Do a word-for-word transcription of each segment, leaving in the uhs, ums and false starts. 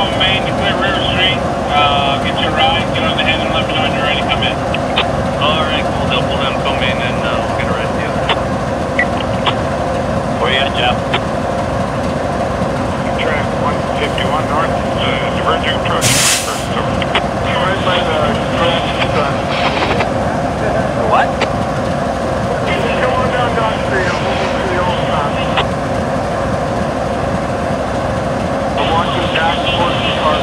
southbound Main to clear River Street. Uh, get your ride, get on the end and let me know when you're ready to come in. Alright, cool. They'll pull them, come in, and uh, we'll get a ride to you. Where you at, Jeff? Track one fifty-one north, uh, diverging approach. Right by the garage sun. The what? Come on down Dodge Street, I'm moving to the old sun. I'm watching back towards the car.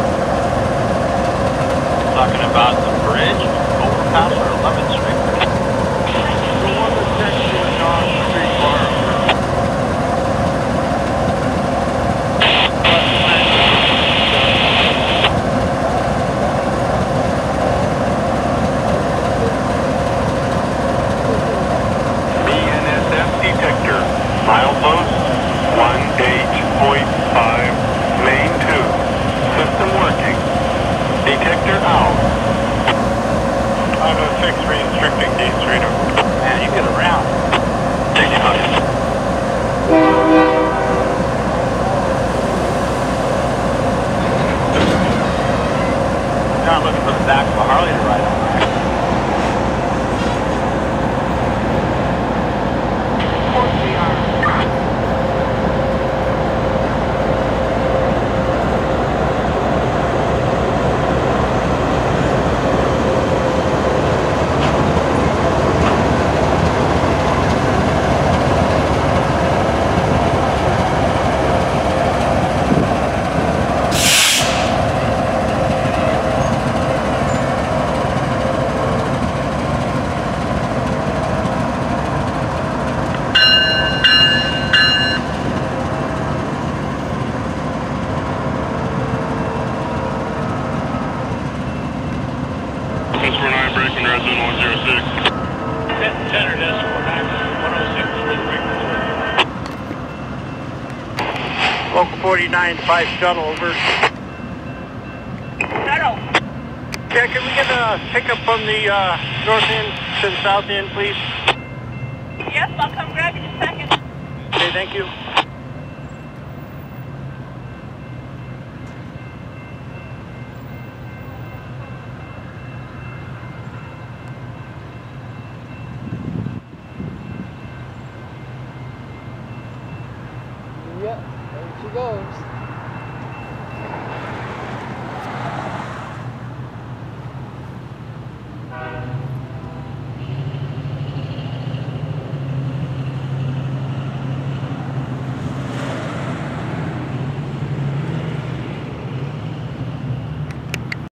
Talking about the bridge, overpass, or eleventh Street? The one that's next to the Dodge Street bar. B N S F detector, milepost one eight point five, main two, system working, detector out. five oh six restricting D Street. Man, you get around. sixty-five. Not looking for the back of a Harley to ride on. Brakeman resident one zero six. Center decimal nine one oh six three three. Local forty-nine five shuttle, over. Shuttle. Yeah, can we get a pickup from the uh, north end to the south end, please? Yes, I'll come grab you in a second. Okay, thank you.